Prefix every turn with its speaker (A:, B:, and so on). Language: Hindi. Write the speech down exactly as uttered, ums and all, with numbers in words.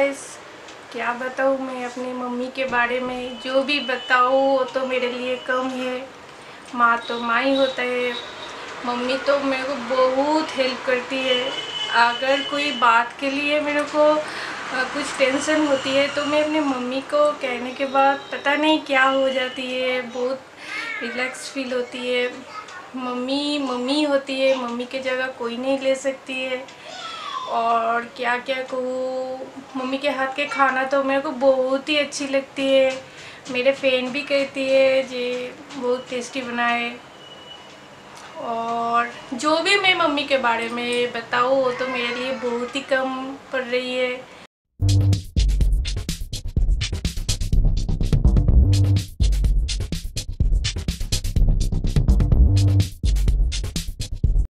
A: गाइस, क्या बताऊँ मैं अपनी मम्मी के बारे में। जो भी बताऊँ वो तो मेरे लिए कम है। माँ तो माँ ही होता है। मम्मी तो मेरे को बहुत हेल्प करती है। अगर कोई बात के लिए मेरे को कुछ टेंशन होती है तो मैं अपनी मम्मी को कहने के बाद पता नहीं क्या हो जाती है, बहुत रिलैक्स फील होती है। मम्मी मम्मी होती है, मम्मी की जगह कोई नहीं ले सकती है। और क्या क्या कहूँ, मम्मी के हाथ के खाना तो मेरे को बहुत ही अच्छी लगती है। मेरे फ्रेंड भी कहती है जे बहुत टेस्टी बनाए। और जो भी मैं मम्मी के बारे में बताऊँ वो तो मेरे लिए बहुत ही कम पड़ रही है।